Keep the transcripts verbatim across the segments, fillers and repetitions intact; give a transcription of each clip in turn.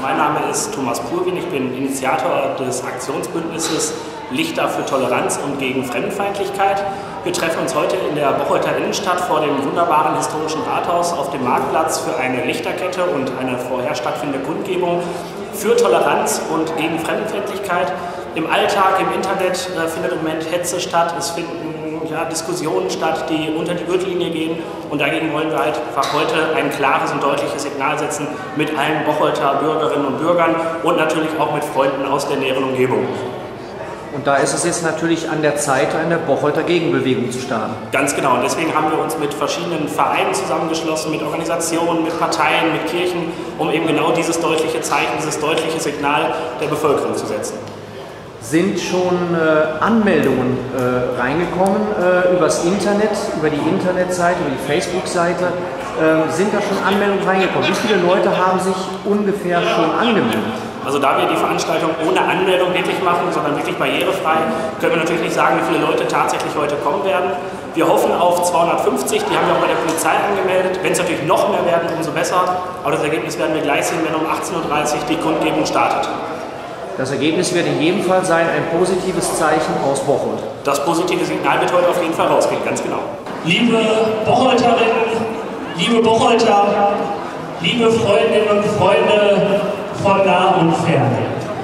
Mein Name ist Thomas Purwin, ich bin Initiator des Aktionsbündnisses Lichter für Toleranz und gegen Fremdenfeindlichkeit. Wir treffen uns heute in der Bocholter Innenstadt vor dem wunderbaren historischen Rathaus auf dem Marktplatz für eine Lichterkette und eine vorher stattfindende Kundgebung für Toleranz und gegen Fremdenfeindlichkeit. Im Alltag, im Internet äh, findet im Moment Hetze statt, es finden ja, Diskussionen statt, die unter die Gürtellinie gehen, und dagegen wollen wir halt einfach heute ein klares und deutliches Signal setzen mit allen Bocholter Bürgerinnen und Bürgern und natürlich auch mit Freunden aus der näheren Umgebung. Und da ist es jetzt natürlich an der Zeit, eine Bocholter Gegenbewegung zu starten. Ganz genau. Und deswegen haben wir uns mit verschiedenen Vereinen zusammengeschlossen, mit Organisationen, mit Parteien, mit Kirchen, um eben genau dieses deutliche Zeichen, dieses deutliche Signal der Bevölkerung zu setzen. Sind schon äh, Anmeldungen äh, reingekommen äh, übers Internet, über die Internetseite, über die Facebook-Seite? Äh, sind da schon Anmeldungen reingekommen? Wie viele Leute haben sich ungefähr schon angemeldet? Also da wir die Veranstaltung ohne Anmeldung wirklich machen, sondern wirklich barrierefrei, können wir natürlich nicht sagen, wie viele Leute tatsächlich heute kommen werden. Wir hoffen auf zweihundertfünfzig, die haben wir auch bei der Polizei angemeldet. Wenn es natürlich noch mehr werden, umso besser. Aber das Ergebnis werden wir gleich sehen, wenn um achtzehn Uhr dreißig die Kundgebung startet. Das Ergebnis wird in jedem Fall sein, ein positives Zeichen aus Bocholt. Das positive Signal wird heute auf jeden Fall rausgehen, ganz genau. Liebe Bocholterinnen, liebe Bocholter, liebe Freundinnen und Freunde von nah und fern.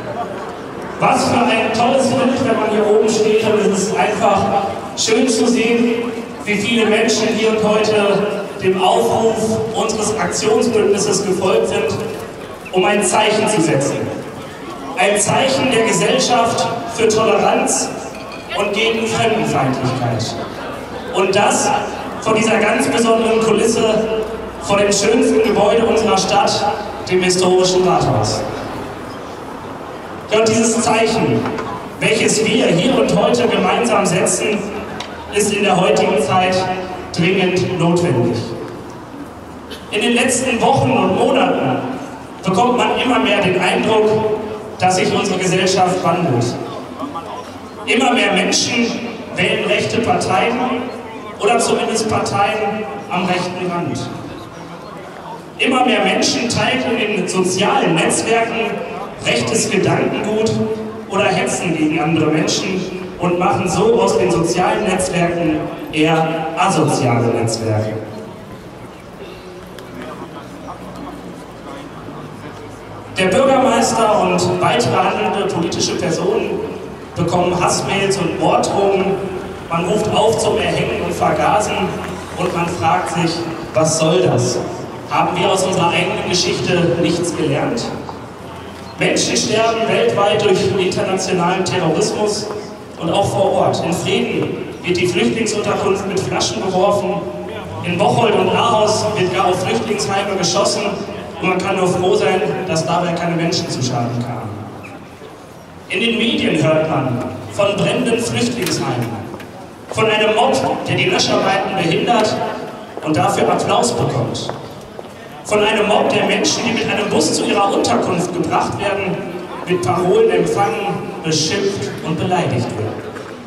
Was für ein tolles Bild, wenn man hier oben steht, und es ist einfach schön zu sehen, wie viele Menschen hier und heute dem Aufruf unseres Aktionsbündnisses gefolgt sind, um ein Zeichen zu setzen. Ein Zeichen der Gesellschaft für Toleranz und gegen Fremdenfeindlichkeit. Und das vor dieser ganz besonderen Kulisse, vor dem schönsten Gebäude unserer Stadt, dem historischen Rathaus. Ja, und dieses Zeichen, welches wir hier und heute gemeinsam setzen, ist in der heutigen Zeit dringend notwendig. In den letzten Wochen und Monaten bekommt man immer mehr den Eindruck, dass sich unsere Gesellschaft wandelt. Immer mehr Menschen wählen rechte Parteien oder zumindest Parteien am rechten Rand. Immer mehr Menschen teilen in den sozialen Netzwerken rechtes Gedankengut oder hetzen gegen andere Menschen und machen so aus den sozialen Netzwerken eher asoziale Netzwerke. Der Bürgermeister und weitere handelnde politische Personen bekommen Hassmails und Morddrohungen. Man ruft auf zum Erhängen und Vergasen und man fragt sich, was soll das? Haben wir aus unserer eigenen Geschichte nichts gelernt? Menschen sterben weltweit durch internationalen Terrorismus und auch vor Ort. In Frieden wird die Flüchtlingsunterkunft mit Flaschen beworfen. In Bocholt und Ahaus wird gar auf Flüchtlingsheime geschossen. Und man kann nur froh sein, dass dabei keine Menschen zu Schaden kamen. In den Medien hört man von brennenden Flüchtlingsheimen, von einem Mob, der die Löscharbeiten behindert und dafür Applaus bekommt. Von einem Mob der Menschen, die mit einem Bus zu ihrer Unterkunft gebracht werden, mit Parolen empfangen, beschimpft und beleidigt werden.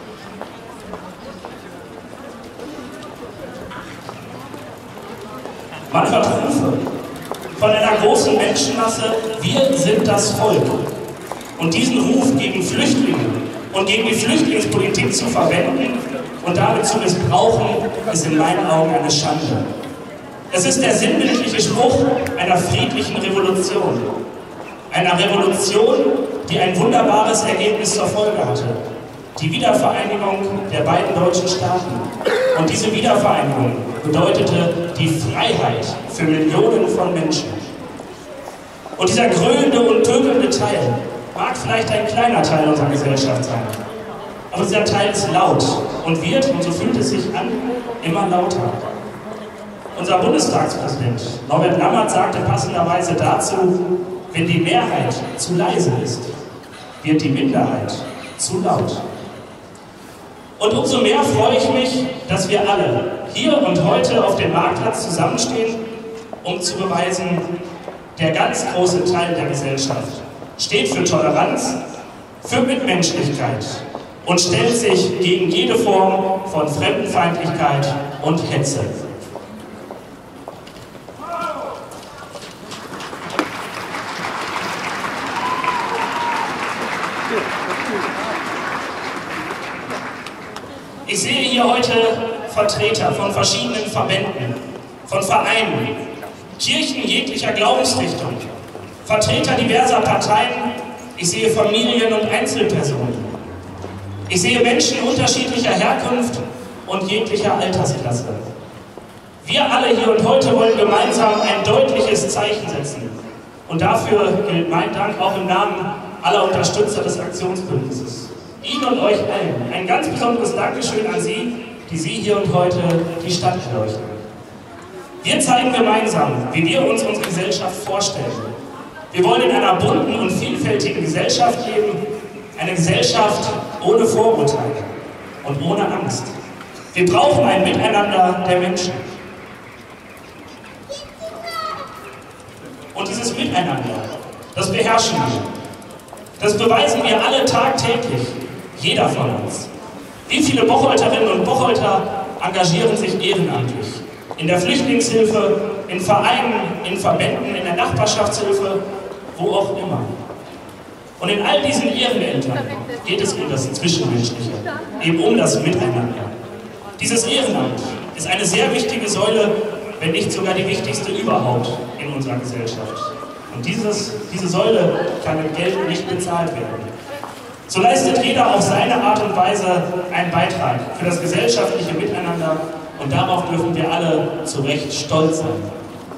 Man hört Rufe von einer großen Menschenmasse, wir sind das Volk. Und diesen Ruf gegen Flüchtlinge und gegen die Flüchtlingspolitik zu verwenden und damit zu missbrauchen, ist in meinen Augen eine Schande. Es ist der sinnbildliche Spruch einer friedlichen Revolution. Einer Revolution, die ein wunderbares Ergebnis zur Folge hatte. Die Wiedervereinigung der beiden deutschen Staaten. Und diese Wiedervereinigung bedeutete die Freiheit für Millionen von Menschen. Und dieser grölende und pöbelnde Teil mag vielleicht ein kleiner Teil unserer Gesellschaft sein. Aber dieser Teil ist laut und wird, und so fühlt es sich an, immer lauter. Unser Bundestagspräsident Norbert Lammert sagte passenderweise dazu, wenn die Mehrheit zu leise ist, wird die Minderheit zu laut. Und umso mehr freue ich mich, dass wir alle hier und heute auf dem Marktplatz zusammenstehen, um zu beweisen, der ganz große Teil der Gesellschaft steht für Toleranz, für Mitmenschlichkeit und stellt sich gegen jede Form von Fremdenfeindlichkeit und Hetze. Vertreter von verschiedenen Verbänden, von Vereinen, Kirchen jeglicher Glaubensrichtung, Vertreter diverser Parteien, ich sehe Familien und Einzelpersonen. Ich sehe Menschen unterschiedlicher Herkunft und jeglicher Altersklasse. Wir alle hier und heute wollen gemeinsam ein deutliches Zeichen setzen. Und dafür gilt mein Dank auch im Namen aller Unterstützer des Aktionsbündnisses. Ihnen und euch allen ein ganz besonderes Dankeschön an Sie, die Sie hier und heute die Stadt erleuchten. Wir zeigen gemeinsam, wie wir uns unsere Gesellschaft vorstellen. Wir wollen in einer bunten und vielfältigen Gesellschaft leben, eine Gesellschaft ohne Vorurteile und ohne Angst. Wir brauchen ein Miteinander der Menschen. Und dieses Miteinander, das beherrschen wir. Das beweisen wir alle tagtäglich, jeder von uns. Wie viele Bocholterinnen und Bocholter engagieren sich ehrenamtlich? In der Flüchtlingshilfe, in Vereinen, in Verbänden, in der Nachbarschaftshilfe, wo auch immer. Und in all diesen Ehrenämtern geht es um das Zwischenmenschliche, eben um das Miteinander. Dieses Ehrenamt ist eine sehr wichtige Säule, wenn nicht sogar die wichtigste überhaupt in unserer Gesellschaft. Und dieses, diese Säule kann mit Geld nicht bezahlt werden. So leistet jeder auf seine Art und Weise einen Beitrag für das gesellschaftliche Miteinander und darauf dürfen wir alle zu Recht stolz sein.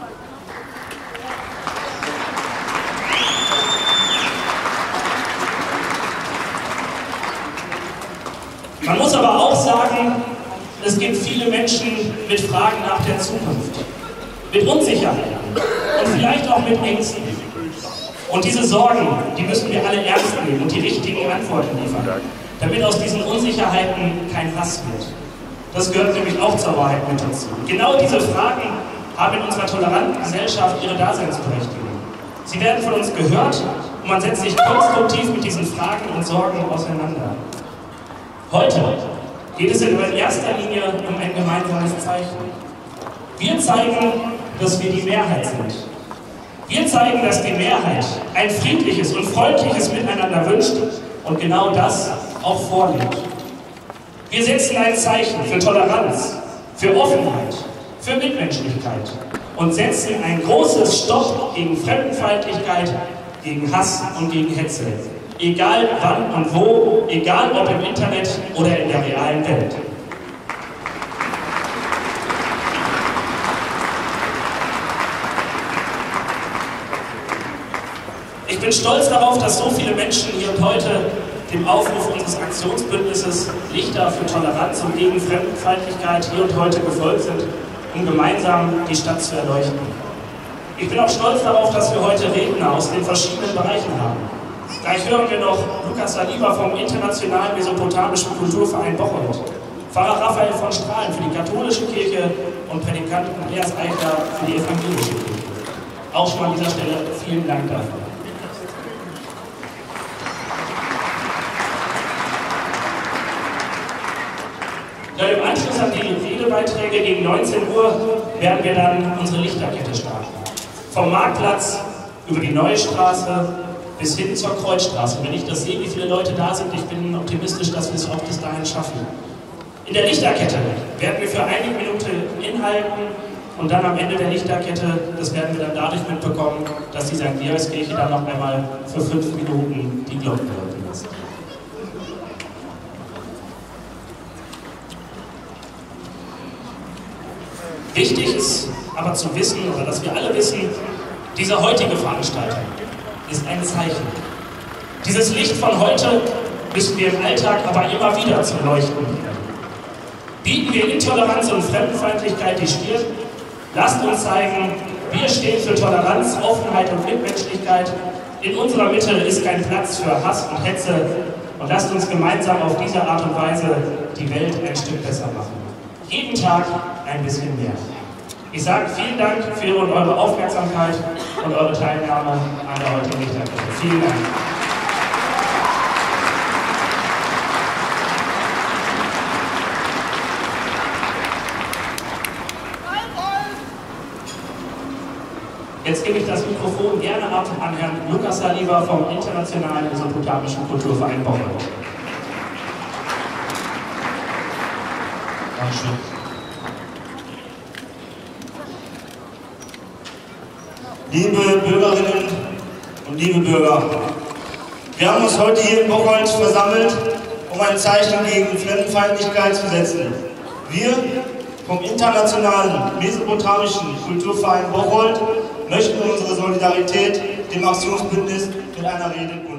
Man muss aber auch sagen, es gibt viele Menschen mit Fragen nach der Zukunft, mit Unsicherheiten und vielleicht auch mit Ängsten. Und diese Sorgen, die müssen wir alle ernst nehmen und die richtigen Antworten liefern, damit aus diesen Unsicherheiten kein Hass wird. Das gehört nämlich auch zur Wahrheit mit dazu. Genau diese Fragen haben in unserer toleranten Gesellschaft ihre Daseinsberechtigung. Sie werden von uns gehört und man setzt sich konstruktiv mit diesen Fragen und Sorgen auseinander. Heute geht es in erster Linie um ein gemeinsames Zeichen. Wir zeigen, dass wir die Mehrheit sind. Wir zeigen, dass die Mehrheit ein friedliches und freundliches Miteinander wünscht und genau das auch vorlebt. Wir setzen ein Zeichen für Toleranz, für Offenheit, für Mitmenschlichkeit und setzen ein großes Stopp gegen Fremdenfeindlichkeit, gegen Hass und gegen Hetze. Egal wann und wo, egal ob im Internet oder in der realen Welt. Ich bin stolz darauf, dass so viele Menschen hier und heute dem Aufruf unseres Aktionsbündnisses Lichter für Toleranz und gegen Fremdenfeindlichkeit hier und heute gefolgt sind, um gemeinsam die Stadt zu erleuchten. Ich bin auch stolz darauf, dass wir heute Redner aus den verschiedenen Bereichen haben. Gleich hören wir noch Lukas Saliba vom Internationalen Mesopotamischen Kulturverein Bocholt, Pfarrer Raphael von Strahlen für die katholische Kirche und Predikant Andreas Eichler für die evangelische Kirche. Auch schon an dieser Stelle vielen Dank dafür. Ja, im Anschluss an die Redebeiträge gegen neunzehn Uhr werden wir dann unsere Lichterkette starten. Vom Marktplatz über die Neue Straße bis hin zur Kreuzstraße. Wenn ich das sehe, wie viele Leute da sind, ich bin optimistisch, dass wir es auch bis dahin schaffen. In der Lichterkette werden wir für einige Minuten inhalten und dann am Ende der Lichterkette, das werden wir dann dadurch mitbekommen, dass die Sankt Georgskirche dann noch einmal für fünf Minuten die Glocken läuten lässt. Wichtig ist aber zu wissen, oder dass wir alle wissen, diese heutige Veranstaltung ist ein Zeichen. Dieses Licht von heute müssen wir im Alltag aber immer wieder zum Leuchten bringen. Bieten wir Intoleranz und Fremdenfeindlichkeit die Stirn, lasst uns zeigen, wir stehen für Toleranz, Offenheit und Mitmenschlichkeit. In unserer Mitte ist kein Platz für Hass und Hetze und lasst uns gemeinsam auf diese Art und Weise die Welt ein Stück besser machen. Jeden Tag ein bisschen mehr. Ich sage vielen Dank für Ihre und eure Aufmerksamkeit und eure Teilnahme an der heutigen Lichterkette. Vielen Dank. Jetzt gebe ich das Mikrofon gerne ab an Herrn Lukas Saliba vom Internationalen Mesopotamischen Kulturverein Bocholt. Dankeschön. liebe Bürgerinnen und liebe Bürger. Wir haben uns heute hier in Bocholt versammelt, um ein Zeichen gegen Fremdenfeindlichkeit zu setzen. Wir vom Internationalen Mesopotamischen Kulturverein Bocholt möchten unsere Solidarität dem Aktionsbündnis mit einer Rede